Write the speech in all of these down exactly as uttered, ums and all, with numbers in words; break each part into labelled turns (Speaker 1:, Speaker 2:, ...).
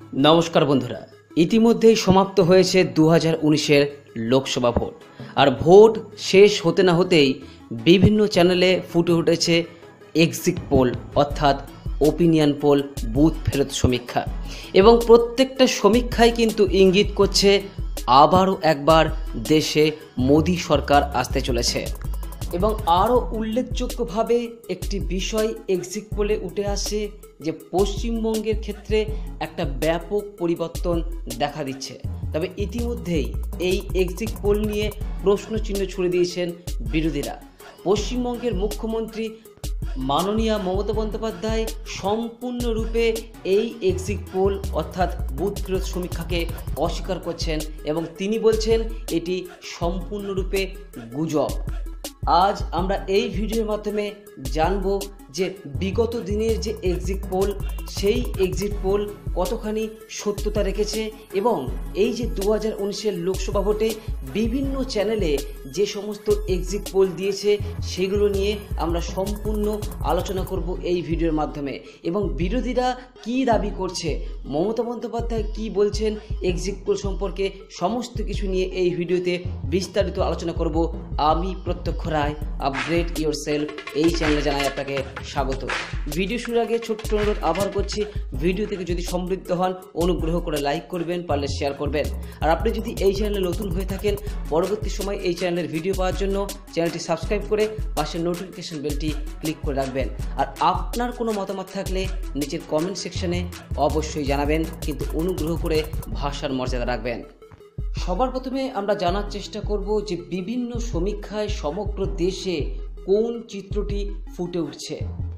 Speaker 1: নমস্কার বন্ধুরা, ইতিমধ্যেই সমাপ্ত হয়েছে দু হাজার উনিশের লোকসভা ভোট। আর ভোট শেষ হতে না হতেই বিভিন্ন চ্যানেলে ফুটে উঠেছে এক্সিট পোল অর্থাৎ ওপিনিয়ন পোল, বুথ ফেরত সমীক্ষা, এবং প্রত্যেকটা সমীক্ষাই কিন্তু ইঙ্গিত করছে আবারও একবার দেশে মোদি সরকার আসতে চলেছে। এবং আরও উল্লেখযোগ্যভাবে একটি বিষয় এক্সিট পোলে উঠে আসে যে পশ্চিমবঙ্গের ক্ষেত্রে একটা ব্যাপক পরিবর্তন দেখা দিচ্ছে। তবে ইতিমধ্যেই এই এক্সিট পোল নিয়ে প্রশ্নচিহ্ন ছুড়ে দিয়েছেন বিরোধীরা। পশ্চিমবঙ্গের মুখ্যমন্ত্রী মাননীয়া মমতা বন্দ্যোপাধ্যায় সম্পূর্ণরূপে এই এক্সিট পোল অর্থাৎ বুথ ফেরত সমীক্ষাকে অস্বীকার করছেন এবং তিনি বলছেন এটি সম্পূর্ণরূপে গুজব। আজ আমরা এই ভিডিওর মাধ্যমে জানব যে বিগত দিনের যে এক্সিট পোল, সেই এক্সিট পোল কতখানি সত্যতা রেখেছে এবং এই যে দু হাজার উনিশের লোকসভা ভোটে বিভিন্ন চ্যানেলে যে সমস্ত এক্সিট পোল দিয়েছে সেগুলো নিয়ে আমরা সম্পূর্ণ আলোচনা করব এই ভিডিওর মাধ্যমে। এবং বিরোধীরা কি দাবি করছে, মমতা বন্দ্যোপাধ্যায় কি বলছেন এক্সিট পোল সম্পর্কে, সমস্ত কিছু নিয়ে এই ভিডিওতে বিস্তারিত আলোচনা করব। আমি প্রত্যক্ষ রায়, আপগ্রেড ইয়োর সেলফ এই চ্যানেলে জানাই আপনাকে স্বাগত। ভিডিও শুরুর আগে ছোট্ট অনুরোধ আবার করছি, ভিডিও থেকে যদি সমৃদ্ধ হন অনুগ্রহ করে লাইক করবেন, পারলে শেয়ার করবেন। আর আপনি যদি এই চ্যানেলে নতুন হয়ে থাকেন, পরবর্তী সময় এই চ্যানেলের ভিডিও পাওয়ার জন্য চ্যানেলটি সাবস্ক্রাইব করে পাশের নোটিফিকেশন বেলটি ক্লিক করে রাখবেন। আর আপনার কোনো মতামত থাকলে নিচের কমেন্ট সেকশনে অবশ্যই জানাবেন, কিন্তু অনুগ্রহ করে ভাষার মর্যাদা রাখবেন। সবার প্রথমে আমরা জানার চেষ্টা করব যে বিভিন্ন সমীক্ষায় সমগ্র দেশে কোন চিত্রটি ফুটে উঠছে।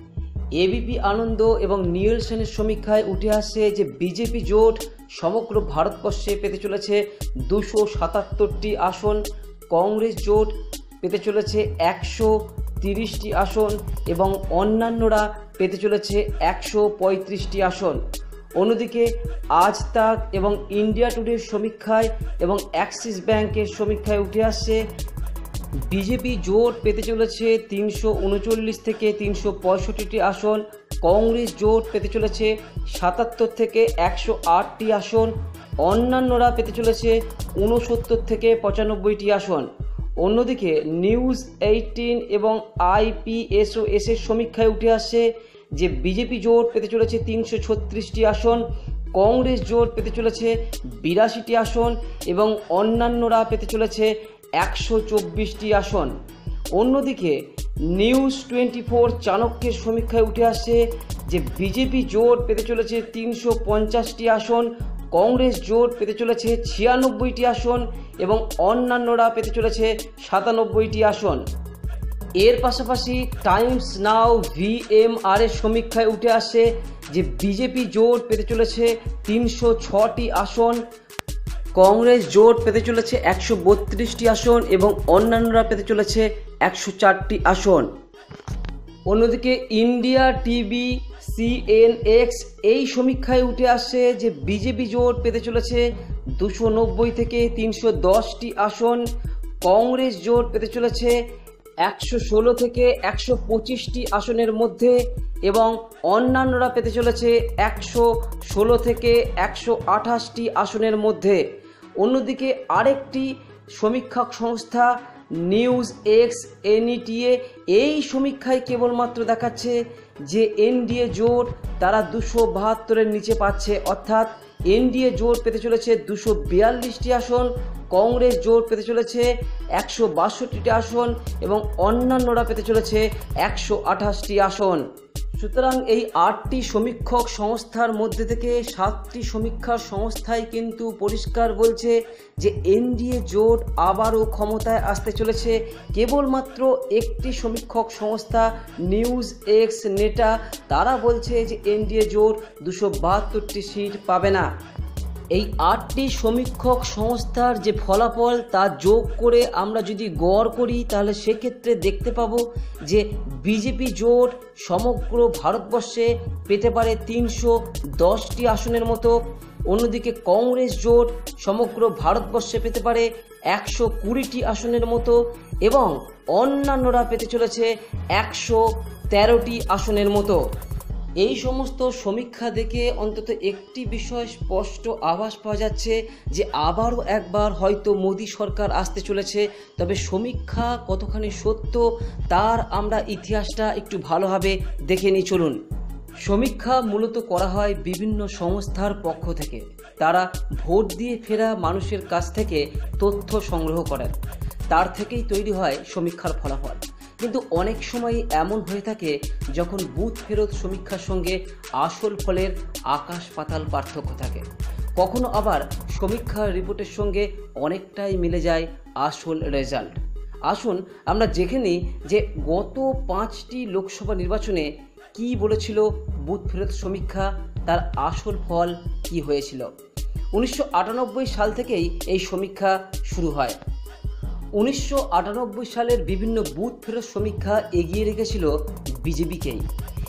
Speaker 1: এবিপি আনন্দ এবং নিয়েলসনের সমীক্ষায় উঠে আসে যে বিজেপি জোট সমগ্র ভারতবর্ষে পেতে চলেছে দুশো সাতাত্তরটি আসন, কংগ্রেস জোট পেতে চলেছে একশো তিরিশটি আসন এবং অন্যান্যরা পেতে চলেছে একশো পঁয়ত্রিশটি আসন। অন্যদিকে আজ তাক এবং ইন্ডিয়া টুডের সমীক্ষায় এবং অ্যাক্সিস ব্যাংকের সমীক্ষায় উঠে আসছে বিজেপি জোট পেতে চলেছে তিনশো উনচল্লিশ থেকে তিনশো পঁয়ষট্টিটি আসন, কংগ্রেস জোট পেতে চলেছে সাতাত্তর থেকে একশো আটটি আসন, অন্যান্যরা পেতে চলেছে ঊনসত্তর থেকে পঁচানব্বইটি আসন। অন্যদিকে নিউজ এইটিন এবং আইপিএসওএস এর সমীক্ষায় উঠে আসছে যে বিজেপি জোট পেতে চলেছে তিনশো ছত্রিশটি আসন, কংগ্রেস জোট পেতে চলেছে বিরাশিটি আসন এবং অন্যান্যরা পেতে চলেছে একশো চব্বিশটি আসন। অন্যদিকে নিউজ টোয়েন্টি ফোর চাণক্যের সমীক্ষায় উঠে আসছে যে বিজেপি জোট পেতে চলেছে তিনশো পঞ্চাশটি আসন, কংগ্রেস জোট পেতে চলেছে ছিয়ানব্বইটি আসন এবং অন্যান্যরা পেতে চলেছে সাতানব্বইটি আসন। এর পাশাপাশি টাইমস নাও ভিএমআর এর সমীক্ষায় উঠে আসে যে বিজেপি জোট পেতে চলেছে তিনশো ছটি আসন, কংগ্রেস জোট পেতে চলেছে একশো বত্রিশটি আসন এবং অন্যান্যরা পেতে চলেছে একশো চারটি আসন। অন্যদিকে ইন্ডিয়া টিভি সিএনএক্স এই সমীক্ষায় উঠে আসে যে বিজেপি জোট পেতে চলেছে দুশো নব্বই থেকে তিনশো দশটি আসন, কংগ্রেস জোট পেতে চলেছে একশো ষোলো থেকে একশো পঁচিশটি আসনের মধ্যে এবং অন্যান্যরা পেতে চলেছে একশো ষোলো থেকে একশো আঠাশটি আসনের মধ্যে। অন্যদিকে আরেকটি সমীক্ষক সংস্থা নিউজ এক্স এনইটিএ এই সমীক্ষায় কেবলমাত্র দেখাচ্ছে যে এনডিএ জোট তারা দুশো বাহাত্তরের নিচে পাচ্ছে, অর্থাৎ এনডিএ জোট পেতে চলেছে দুশো বিয়াল্লিশটি আসন, কংগ্রেস জোট পেতে চলেছে একশো বাষট্টিটি আসন এবং অন্যান্যরা পেতে চলেছে একশো আঠাশটি আসন। সুতরাং এই আটটি সমীক্ষক সংস্থার মধ্যে থেকে সাতটি সমীক্ষার সংস্থাই কিন্তু পরিষ্কার বলছে যে এনডিএ জোট আবারও ক্ষমতায় আসতে চলেছে। কেবলমাত্র একটি সমীক্ষক সংস্থা নিউজ এক্স নেটা তারা বলছে যে এনডিএ জোট দুশো বাহাত্তরটি সিট পাবে না। এই আটটি সমীক্ষক সংস্থার যে ফলাফল তা যোগ করে আমরা যদি গড় করি তাহলে সেক্ষেত্রে দেখতে পাবো যে বিজেপি জোট সমগ্র ভারতবর্ষে পেতে পারে তিনশো দশটি আসনের মতো, অন্যদিকে কংগ্রেস জোট সমগ্র ভারতবর্ষে পেতে পারে একশো কুড়িটি আসনের মতো এবং অন্যান্যরা পেতে চলেছে একশো তেরোটি আসনের মতো। এই সমস্ত সমীক্ষা দেখে অন্তত একটি বিষয় স্পষ্ট আভাস পাওয়া যাচ্ছে যে আবারও একবার হয়তো মোদী সরকার আসতে চলেছে। তবে সমীক্ষা কতখানি সত্য তার আমরা ইতিহাসটা একটু ভালোভাবে দেখে নিই চলুন। সমীক্ষা মূলত করা হয় বিভিন্ন সংস্থার পক্ষ থেকে। তারা ভোট দিয়ে ফেরা মানুষের কাছ থেকে তথ্য সংগ্রহ করেন, তার থেকেই তৈরি হয় সমীক্ষার ফলাফল। কিন্তু অনেক সময় এমন হয়ে থাকে যখন বুথ ফেরত সমীক্ষার সঙ্গে আসল ফলের আকাশ পাতাল পার্থক্য থাকে। কখনো আবার সমীক্ষার রিপোর্টের সঙ্গে অনেকটাই মিলে যায় আসল রেজাল্ট। আসুন আমরা দেখে নিই যে গত পাঁচটি লোকসভা নির্বাচনে কি বলেছিল বুথ ফেরত সমীক্ষা, তার আসল ফল কি হয়েছিল। উনিশশো আটানব্বই সাল থেকেই এই সমীক্ষা শুরু হয়। উনিশশো আটানব্বই সালের বিভিন্ন বুথ ফেরত সমীক্ষা এগিয়ে রেখেছিল বিজেপিকেই।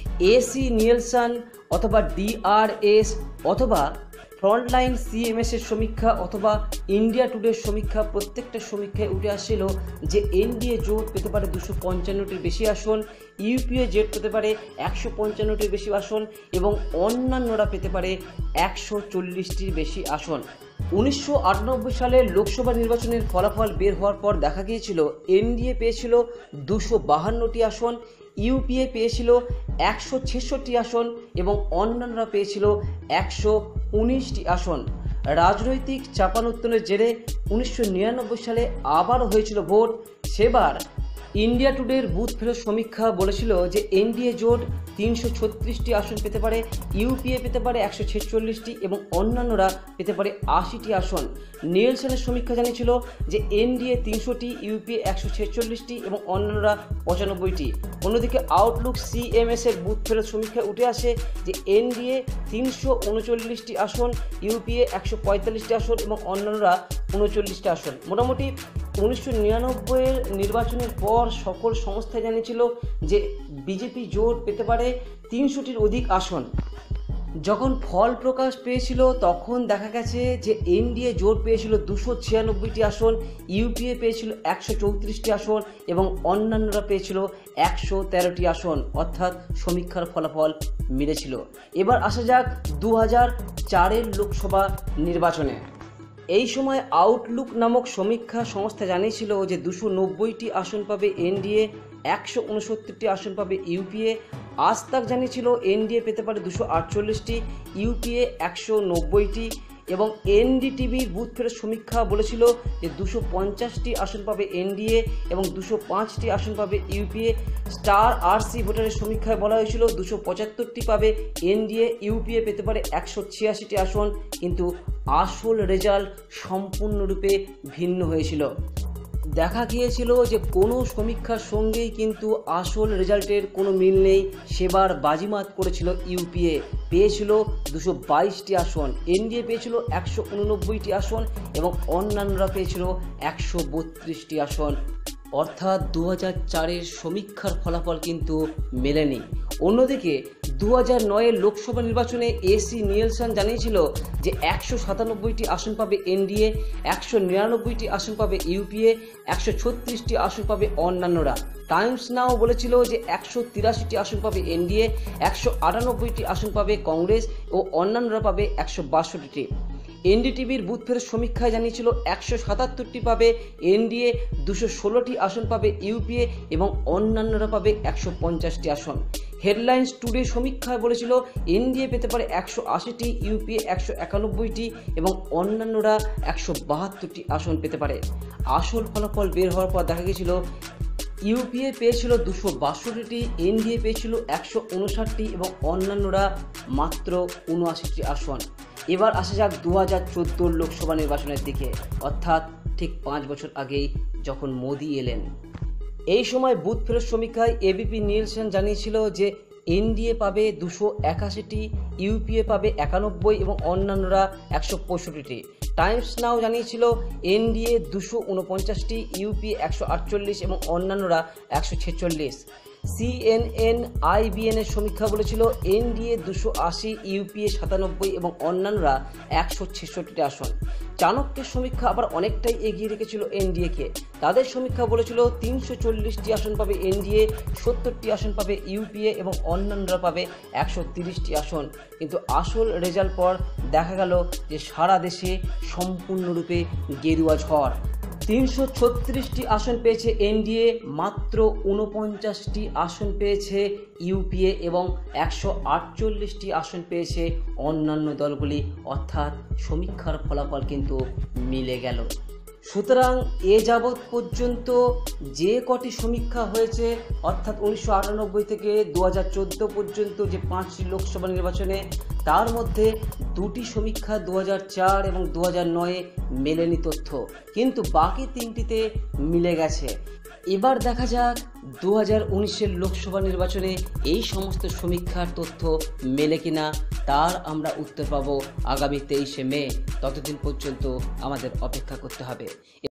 Speaker 1: এসি নিয়েলসন অথবা ডিআরএস অথবা ফ্রন্টলাইন সিএমএসের সমীক্ষা অথবা ইন্ডিয়া টুডের সমীক্ষা, প্রত্যেকটা সমীক্ষায় উঠে আসছিল যে এনডিএ জোট পেতে পারে দুশো পঞ্চান্নটির বেশি আসন, ইউপিএ জোট পেতে পারে একশো পঞ্চান্নটির বেশি আসন এবং অন্যান্যরা পেতে পারে একশো চল্লিশটির বেশি আসন। উনিশশো আটানব্বই সালের লোকসভা নির্বাচনের ফলাফল বের হওয়ার পর দেখা গিয়েছিল এনডিএ পেয়েছিল দুশো বাহান্নটি আসন, ইউপিএ পেয়েছিল একশো ছেষট্টি আসন এবং অন্যান্যরা পেয়েছিল একশো উনিশটি আসন। রাজনৈতিক চাপানোত্তরের জেরে উনিশশো নিরানব্বই সালে আবারও হয়েছিল ভোট। সেবার ইন্ডিয়া টুডের বুথ ফেরত সমীক্ষা বলেছিল যে এনডিএ জোট তিনশো ছত্রিশটি আসন পেতে পারে, ইউপিএ পেতে পারে একশো ছেচল্লিশটি এবং অন্যান্যরা পেতে পারে আশিটি আসন। নিয়েলসনের সমীক্ষা জানিয়েছিল যে এনডিএ তিনশোটি, ইউপিএ একশো ছেচল্লিশটি এবং অন্যান্যরা পঁচানব্বইটি। অন্যদিকে আউটলুক সিএমএস এর বুথ ফেরত সমীক্ষায় উঠে আসে যে এনডিএ তিনশো উনচল্লিশটি আসন, ইউপিএ একশো পঁয়তাল্লিশটি আসন এবং অন্যান্যরা উনচল্লিশটি আসন। মোটামুটি উনিশশো নিরানব্বইয়ের নির্বাচনের পর সকল সংস্থায় জানিয়েছিল যে বিজেপি জোট পেতে পারে তিনশোটির অধিক আসন। যখন ফল প্রকাশ পেয়েছিল তখন দেখা গেছে যে এনডিএ জোট পেয়েছিল দুশো ছিয়ানব্বইটি আসন, ইউপিএ পেয়েছিল একশো চৌত্রিশটি আসন এবং অন্যান্যরা পেয়েছিল একশো তেরোটি আসন, অর্থাৎ সমীক্ষার ফলাফল মিলেছিল। এবার আসা যাক দু হাজার চারের লোকসভা নির্বাচনে। এই সময় আউটলুক নামক সমীক্ষা সংস্থা জানিয়েছিল যে দুশো নব্বইটি আসন পাবে এনডিএ, একশো উনসত্তরটি আসন পাবে ইউপিএ। আজ তাক জানিয়েছিল এনডিএ পেতে পারে দুশো আটচল্লিশটি, ইউপিএ একশো নব্বইটি এবং এনডিটিভির বুথ ফেরত সমীক্ষা বলেছিল যে দুশো পঞ্চাশটি আসন পাবে এনডিএ এবং দুশো পাঁচটি আসন পাবে ইউপিএ। স্টার আরসি ভোটারের সমীক্ষায় বলা হয়েছিল দুশো পঁচাত্তরটি পাবে এনডিএ, ইউপিএ পেতে পারে একশো ছিয়াশিটি আসন। কিন্তু আসল রেজাল্ট সম্পূর্ণরূপে ভিন্ন হয়েছিল। দেখা গিয়েছিল যে কোনো সমীক্ষার সঙ্গেই কিন্তু আসল রেজাল্টের কোনো মিল নেই। সেবার বাজিমাত করেছিল ইউপিএ, পেয়েছিল দুশো বাইশটি আসন, এনডিএ পেয়েছিল একশো উননব্বইটি আসন এবং অন্যান্যরা পেয়েছিল একশো বত্রিশটি আসন। অর্থাৎ দু হাজার চারের সমীক্ষার ফলাফল কিন্তু মেলেনি। অন্যদিকে দু হাজার নয়ের লোকসভা নির্বাচনে এসি নিয়েলসন জানিয়েছিল যে একশো সাতানব্বইটি আসন পাবে এনডিএ, একশো নিরানব্বইটি আসন পাবে ইউপিএ, একশো ছত্রিশটি আসন পাবে অন্যান্যরা। টাইমস নাও বলেছিল যে একশো তিরাশিটি আসন পাবে এনডিএ, একশো আটানব্বইটি আসন পাবে কংগ্রেস ও অন্যান্যরা পাবে একশো বাষট্টিটি। এনডিটিভির বুথ ফেরত সমীক্ষায় জানিয়েছিল একশো সাতাত্তরটি পাবে এনডিএ, দুশো ষোলোটি আসন পাবে ইউপিএ এবং অন্যান্যরা পাবে একশো পঞ্চাশটি আসন। হেডলাইন্স টুডে সমীক্ষায় বলেছিল এনডিএ পেতে পারে একশো আশিটি, ইউপিএ একশো একানব্বইটি এবং অন্যান্যরা একশো বাহাত্তরটি আসন পেতে পারে। আসল ফলাফল বের হওয়ার পর দেখা গেছিল ইউপিএ পেয়েছিল দুশো বাষট্টিটি, এনডিএ পেয়েছিল একশো উনষাটটি এবং অন্যান্যরা মাত্র উনআশিটি আসন। এবার আসা যাক দু হাজার চোদ্দোর লোকসভা নির্বাচনের দিকে, অর্থাৎ ঠিক পাঁচ বছর আগেই যখন মোদি এলেন। এই সময় বুথ ফেরত সমীক্ষায় এবিপি নিয়েলসন জানিয়েছিল যে এনডিএ পাবে দুশো একাশিটি, ইউপিএ পাবে একানব্বই এবং অন্যান্যরা একশো পঁয়ষট্টিটি। টাইমস নাও জানিয়েছিল এনডিএ দুশো উনপঞ্চাশটি, ইউপিএ একশো আটচল্লিশ এবং অন্যান্যরা একশো ছেচল্লিশ। সিএনএন আইবিএন এর সমীক্ষা বলেছিল এনডিএ দুশো আশি, ইউপিএ সাতানব্বই এবং অন্যান্যরা একশো ছেষট্টিটি আসন। চাণক্যের সমীক্ষা আবার অনেকটাই এগিয়ে রেখেছিল এনডিএকে। তাদের সমীক্ষা বলেছিল তিনশো চল্লিশটি আসন পাবে এনডিএ, সত্তরটি আসন পাবে ইউপিএ এবং অন্যান্যরা পাবে একশো তিরিশটি আসন। কিন্তু আসল রেজাল্ট পর দেখা গেল যে সারা দেশে সম্পূর্ণরূপে গেরুয়া ঝড়। তিনশো ছত্রিশটি আসন পেয়েছে এনডিএ, মাত্র ঊনপঞ্চাশটি আসন পেয়েছে ইউপিএ এবং একশো আটচল্লিশটি আসন পেয়েছে অন্যান্য দলগুলি। অর্থাৎ সমীক্ষার ফলাফল কিন্তু মিলে গেল। সুতরাং এ যাবৎ পর্যন্ত যে কটি সমীক্ষা হয়েছে, অর্থাৎ উনিশশো আটানব্বই থেকে দু হাজার চোদ্দো পর্যন্ত যে পাঁচটি লোকসভা নির্বাচনে, তার মধ্যে দুটি সমীক্ষা দু হাজার চার এবং দু হাজার নয়ে মেলেনি তথ্য, কিন্তু বাকি তিনটিতে মিলে গেছে। এবার দেখা যাক দু হাজার উনিশের লোকসভা নির্বাচনে এই সমস্ত সমীক্ষার তথ্য মেলে কিনা। তার আমরা উত্তর পাবো আগামী তেইশে মে। ততদিন পর্যন্ত আমাদের অপেক্ষা করতে হবে।